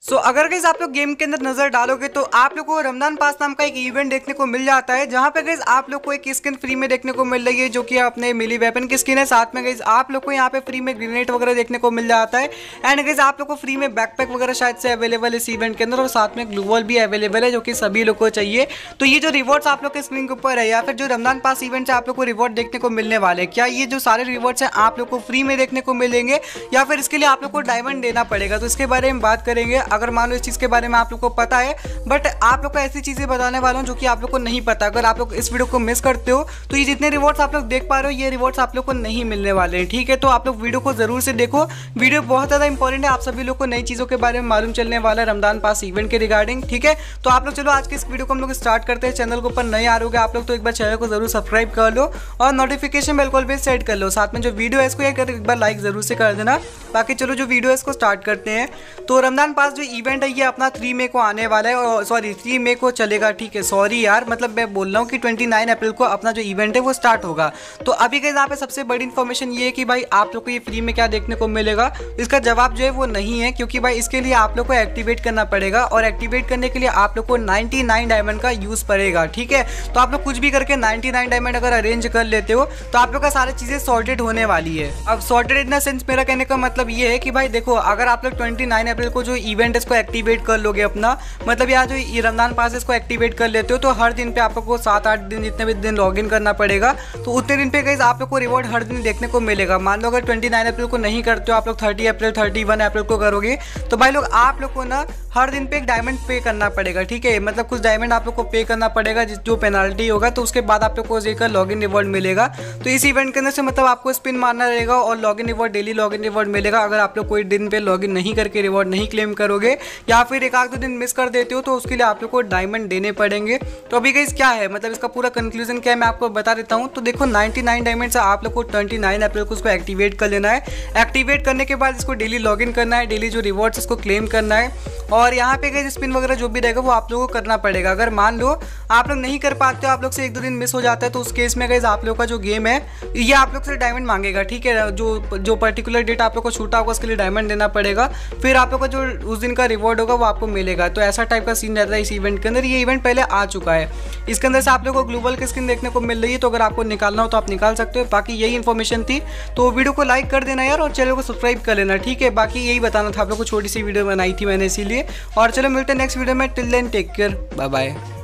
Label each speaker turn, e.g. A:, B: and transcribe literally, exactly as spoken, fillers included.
A: सो so, अगर guys आप लोग गेम के अंदर नजर डालोगे तो आप लोग को रमजान पास नाम का एक इवेंट देखने को मिल जाता है, जहां पे गाइस आप लोग को एक स्किन फ्री में देखने को मिल रही है, जो कि अपने मिली वेपन की स्किन है। साथ में गाइस आप लोग को यहाँ पे फ्री में ग्रेनेड वगैरह देखने को मिल जाता है। एंड गाइस आप लोग को फ्री में बैकपैक वगैरह शायद से अवेलेबल है इस इवेंट के अंदर, और साथ में ग्लू वॉल भी अवेलेबल है, जो कि सभी लोग को चाहिए। तो ये जो रिवॉर्ड्स आप लोग के स्क्रीन के ऊपर है, या फिर जो रमजान पास इवेंट से आप लोग को रिवॉर्ड देखने को मिलने वाले, क्या ये जो सारे रिवॉर्ड्स हैं आप लोग को फ्री में देखने को मिलेंगे, या फिर इसके लिए आप लोग को डायमंड देना पड़ेगा? तो इसके बारे में बात करेंगे। अगर मान लो इस चीज़ के बारे में आप लोग को पता है, बट आप लोग को ऐसी चीज़ें बताने वाला हूँ जो कि आप लोग को नहीं पता। अगर आप लोग इस वीडियो को मिस करते हो तो ये जितने रिवॉर्ड्स आप लोग देख पा रहे हो, ये रिवॉर्ड्स आप लोग को नहीं मिलने वाले हैं, ठीक है? तो आप लोग वीडियो को जरूर से देखो, वीडियो बहुत ज़्यादा इंपॉर्टेंट है। आप सभी लोग को नई चीज़ों के बारे में मालूम चलने वाला है रमजान पास इवेंट के रिगार्डिंग, ठीक है? तो आप लोग चलो आज के इस वीडियो को हम लोग स्टार्ट करते हैं। चैनल के ऊपर नए आ रहे हो आप लोग तो एक बार चैनल को जरूर सब्सक्राइब कर लो और नोटिफिकेशन बेल को भी सेट कर लो। साथ में जो वीडियो है इसको एक बार लाइक जरूर से कर देना। बाकी चलो जो वीडियो है इसको स्टार्ट करते हैं। तो रमजान पास जो इवेंट है ये अपना थ्री मई को आने वाला है, और सॉरी थ्री मई को चलेगा, ठीक है? सॉरी यार, मतलब मैं बोल रहा हूँ कि उनतीस अप्रैल को अपना जो इवेंट है वो स्टार्ट होगा। तो अभी गाइस यहाँ पे सबसे बड़ी इन्फॉर्मेशन ये है कि भाई आप लोग को ये फ्री में क्या देखने को मिलेगा। इसका जवाब जो है वो नहीं है, क्योंकि भाई इसके लिए आप लोग को एक्टिवेट करना पड़ेगा, और एक्टिवेट करने के लिए आप लोग को निन्यानवे डायमंड का यूज पड़ेगा, ठीक है? तो आप लोग कुछ भी करके निन्यानवे डायमंड अगर अरेंज कर लेते हो तो आप लोग का सारी चीजें सॉर्टेड होने वाली है। अब सॉर्टेड इन द सेंस मेरा कहने का मतलब ये है कि भाई देखो, अगर आप लोग उनतीस अप्रैल को जो इवेंट है इसको एक्टिवेट कर लोगे अपना, मतलब यहाँ जो ये रमजान पास इसको एक्टिवेट कर लेते हो, तो हर दिन पे आप लोग को सात आठ दिन जितने भी दिन लॉग इन करना पड़ेगा। तो उतने दिन पे गाइस आप लोग को रिवॉर्ड हर दिन देखने को मिलेगा। मान लो अगर उनतीस अप्रैल को नहीं करते हो आप लोग, तीस अप्रैल इकतीस अप्रैल को करोगे, तो भाई लोग आप लोग को ना हर दिन पे एक डायमंड पे करना पड़ेगा, ठीक है? मतलब कुछ डायमंड आप लोग को पे करना पड़ेगा, जो पेनाल्टी होगा, तो उसके बाद आप लोग को जेकर लॉगिन रिवॉर्ड मिलेगा। तो इस इवेंट के अंदर से मतलब आपको स्पिन मारना रहेगा और login reward, daily login reward मिलेगा। अगर आप लोग कोई दिन पे लॉगिन नहीं करके रिवॉर्ड नहीं क्लेम करोगे, या फिर एक आध दो दिन मिस कर देते हो, तो उसके लिए आप लोग को डायमंड देने पड़ेंगे। तो अभी गाइस क्या है, मतलब इसका पूरा कंक्लूजन क्या है मैं आपको बता देता हूँ। तो देखो निन्यानवे डायमंड से आप लोग को उनतीस अप्रैल को उसको एक्टिवेट कर लेना है। एक्टिवेट करने के बाद इसको डेली लॉगिन करना है, डेली जो रिवॉर्ड्स इसको क्लेम करना है, और यहाँ पे गाइस स्पिन वगैरह जो भी रहेगा वो आप लोगों को करना पड़ेगा। अगर मान लो आप लोग नहीं कर पाते हो, आप लोग से एक दो दिन मिस हो जाता है, तो उस केस में गाइस आप लोग का जो गेम है ये आप लोग से डायमंड मांगेगा, ठीक है? जो जो पर्टिकुलर डेट आप लोग को छूटा होगा उसके लिए डायमंड देना पड़ेगा, फिर आप लोग का जो उस दिन का रिवॉर्ड होगा वो आपको मिलेगा। तो ऐसा टाइप का सीन रहता है इस इवेंट के अंदर। ये इवेंट पहले आ चुका है, इसके अंदर से आप लोग को ग्लोबल की स्किन देखने को मिल रही है, तो अगर आपको निकालना हो तो आप निकाल सकते हो। बाकी यही इन्फॉर्मेशन थी, तो वीडियो को लाइक कर देना यार, और चैनल को सब्सक्राइब कर लेना, ठीक है? बाकी यही बताना था आप लोग को, छोटी सी वीडियो बनाई थी मैंने इसीलिए। और चलो मिलते हैं नेक्स्ट वीडियो में, till then take care, bye bye.